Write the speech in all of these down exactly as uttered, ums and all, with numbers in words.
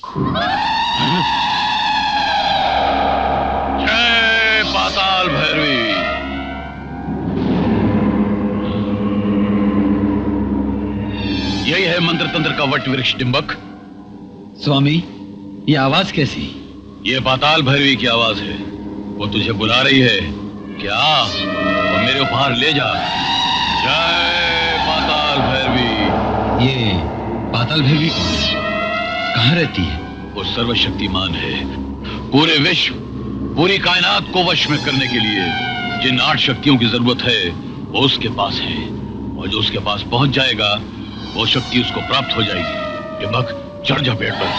जय पाताल भैरवी। यही है मंत्र तंत्र का वट वृक्ष डिंबक। स्वामी, ये आवाज कैसी? ये पाताल भैरवी की आवाज है। वो तुझे बुला रही है। क्या वो मेरे उपहार ले जा। जय पाताल भैरवी। ये पाताल भैरवी कौन है? कहाँ रहती है? वो सर्वशक्तिमान है। पूरे विश्व, पूरी कायनात को वश में करने के लिए जिन आठ शक्तियों की जरूरत है वो उसके पास है, और जो उसके पास पहुंच जाएगा वो शक्ति उसको प्राप्त हो जाएगी। डिंबक, चढ़ जा पेड़ पर।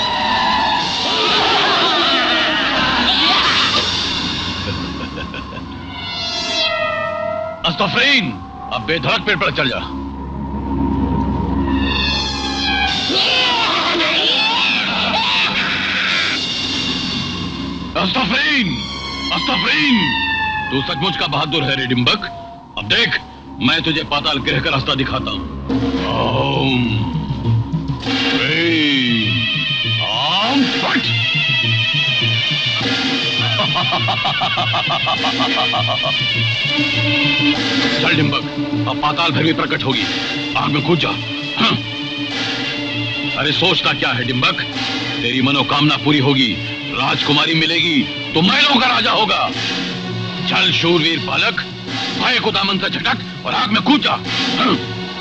अस्तगफिरुल्लाह, अब बेधड़क पेड़ पर चढ़ जा। अस्तगफिरुल्लाह, अस्तगफिरुल्लाह। तू सचमुच का बहादुर है रे डिंबक। अब देख, मैं तुझे पाताल गृह का रास्ता दिखाता हूं। ओम ह्रीं आम फट। चल डिंबक, अब पाताल भैरवी प्रकट होगी। आग में कूद जा। हाँ। अरे सोचता क्या है डिंबक, तेरी मनोकामना पूरी होगी, राजकुमारी मिलेगी तो महलों का राजा होगा। चल शूरवीर बालक, भय को दामन से झटक और आग में कूद जा। हाँ।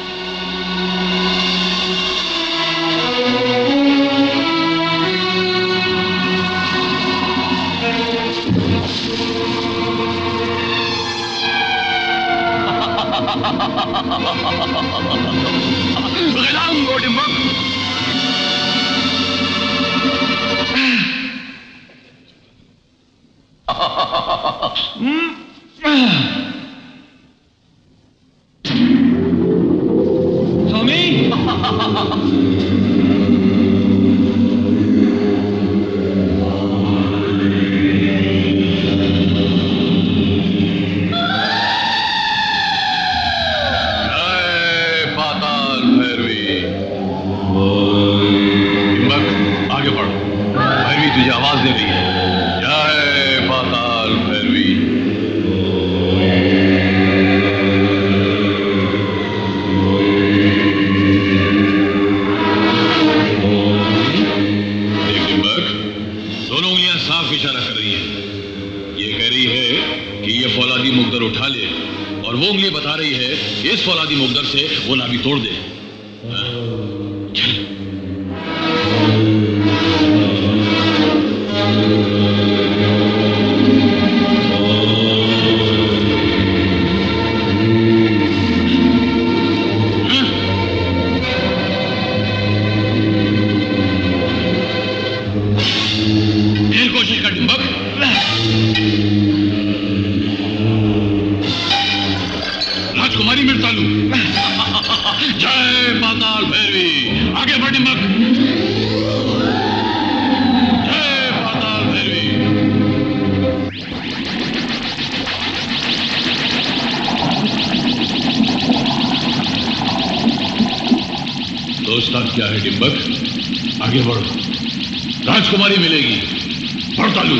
गिलाम को डिंबक। स्वामी, आवाज दे रही है। जय पाताल भैरवी। देख डिंबक, दोनों उंगलियां साफ इशारा कर रही है। ये कह रही है कि ये फौलादी मुकद्दर उठा ले, और वो उंगली बता रही है कि इस फौलादी मुकद्दर से वो नाभि तोड़ दे। चल। कोशिश कर डिंबक। राजकुमारी मृतालु। जय पाताल भैरवी। आगे बढ़ डिंबक। जय पाताल भैरवी। दोस्ता क्या है डिंबक, आगे बढ़ो, राजकुमारी मिलेगी। बढ़तालू।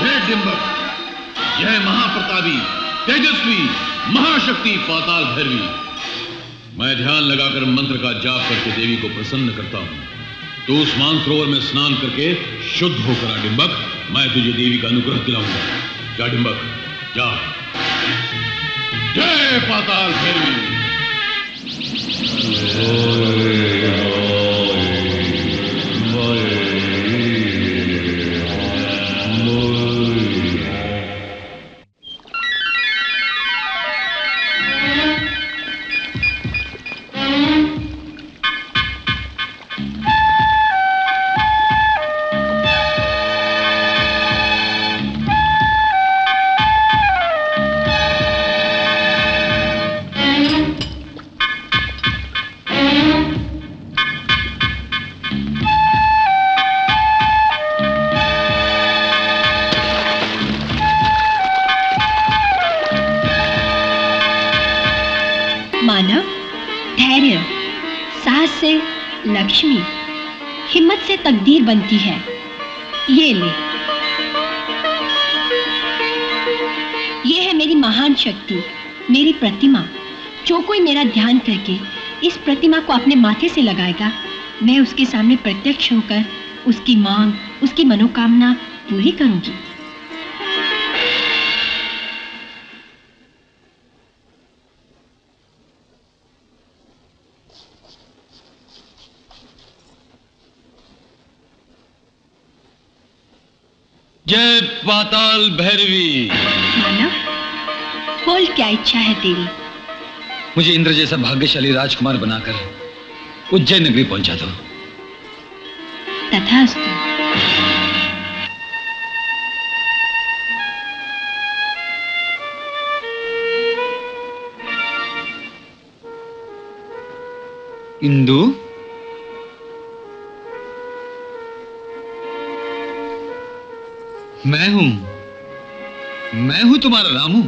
हे डिंबक, यह महाप्रतापी, तेजस्वी, महाशक्ति पाताल भैरवी, मैं ध्यान लगाकर मंत्र का जाप करके देवी को प्रसन्न करता हूं। तो उस मानसरोवर में स्नान करके शुद्ध होकर आ डिंबक, मैं तुझे देवी का अनुग्रह दिलाऊंगा। जा डिंबक, जा। जय पाताल भैरवी। मानव, धैर्य, साहस से लक्ष्मी, हिम्मत से तकदीर बनती है। ये ले, ये है मेरी महान शक्ति, मेरी प्रतिमा। जो कोई मेरा ध्यान करके इस प्रतिमा को अपने माथे से लगाएगा, मैं उसके सामने प्रत्यक्ष होकर उसकी मांग, उसकी मनोकामना पूरी करूंगी। जय पाताल भैरवी। मानव, बोल क्या इच्छा है तेरी? मुझे इंद्र जैसा भाग्यशाली राजकुमार बनाकर उज्जैन नगरी पहुंचा दो। तथास्तु। इंदु, मैं हूं, मैं हूं तुम्हारा रामू।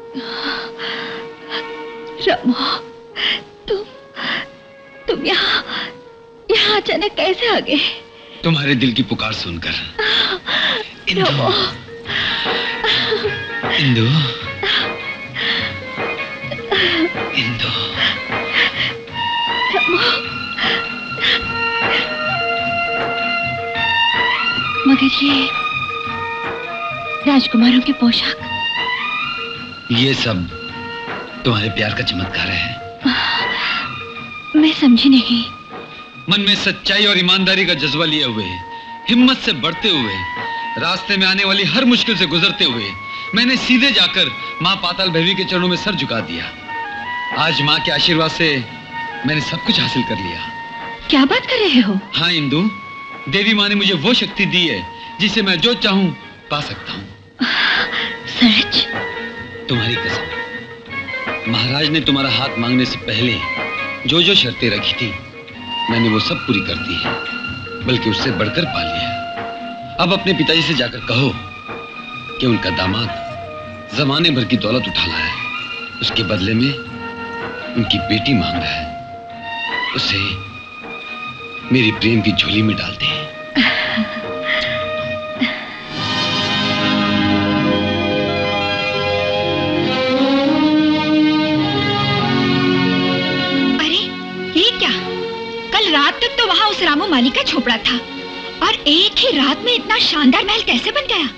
रामू, तुम तुम यहाँ यहाँ अचानक कैसे आ गए? तुम्हारे दिल की पुकार सुनकर। इंदु, इंदु, इंदु। मगर ये राजकुमारों के पोशाक, ये सब तुम्हारे प्यार का चमत्कार है। मैं समझी नहीं। मन में सच्चाई और ईमानदारी का जज्बा लिए हुए, हिम्मत से बढ़ते हुए, रास्ते में आने वाली हर मुश्किल से गुजरते हुए, मैंने सीधे जाकर माँ पाताल भैरवी के चरणों में सर झुका दिया। आज माँ के आशीर्वाद से मैंने सब कुछ हासिल कर लिया। क्या बात कर रहे हो? हाँ इंदु, देवी माँ ने मुझे वो शक्ति दी है जिसे मैं जो चाहूं पा सकता हूँ। सच? तुम्हारी कसम। महाराज ने तुम्हारा हाथ मांगने से पहले जो जो शर्तें रखी थी, मैंने वो सब पूरी कर दी है, बल्कि उससे बढ़कर पा लिया। अब अपने पिताजी से जाकर कहो कि उनका दामाद जमाने भर की दौलत उठा लाया है, उसके बदले में उनकी बेटी मांग रहा है, उसे मेरी प्रेम की झोली में डालते हैं। रात तक तो वहाँ उस रामू माली का झोपड़ा था, और एक ही रात में इतना शानदार महल कैसे बन गया?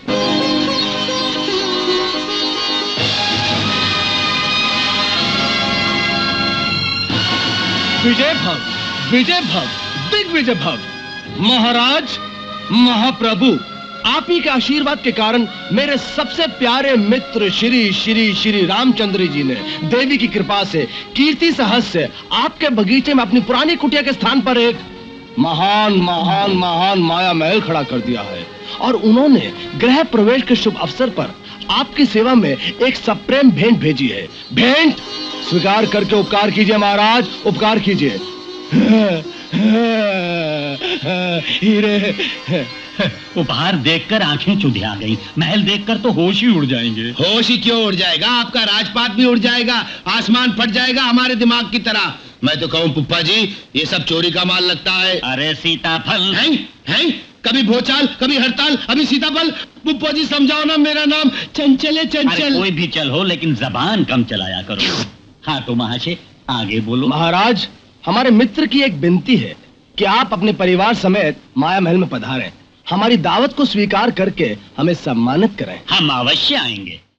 विजय भव, विजय भव, दिग्विजय भव। महाराज, महाप्रभु, आप ही के आशीर्वाद के कारण मेरे सबसे प्यारे मित्र श्री श्री श्री रामचंद्र जी ने देवी की कृपा से, कीर्ति सहज से आपके बगीचे में अपनी पुरानी कुटिया के स्थान पर एक महान महान महान माया महल खड़ा कर दिया है। और उन्होंने गृह प्रवेश के शुभ अवसर पर आपकी सेवा में एक सप्रेम भेंट भेजी है। भेंट स्वीकार करके उपकार कीजिए महाराज, उपकार कीजिए। हीरे। उपहार देखकर आंखें चुधिया गई, महल देखकर तो होश ही उड़ जाएंगे। होश ही क्यों उड़ जाएगा, आपका राजपाट भी उड़ जाएगा, आसमान फट जाएगा हमारे दिमाग की तरह। मैं तो कहूँ पुप्पा जी, ये सब चोरी का माल लगता है। अरे सीताफल हैं? हैं? कभी भोचाल, कभी हड़ताल, अभी सीताफल। पुप्पो जी समझाओ ना, मेरा नाम चंचल है, अरे चंचल। कोई भी चल हो, लेकिन जबान कम चलाया करो। हाँ तो महाशय आगे बोलो। महाराज, हमारे मित्र की एक विनती है कि आप अपने परिवार समेत माया महल में पधारें, हमारी दावत को स्वीकार करके हमें सम्मानित करें। हम अवश्य आएंगे।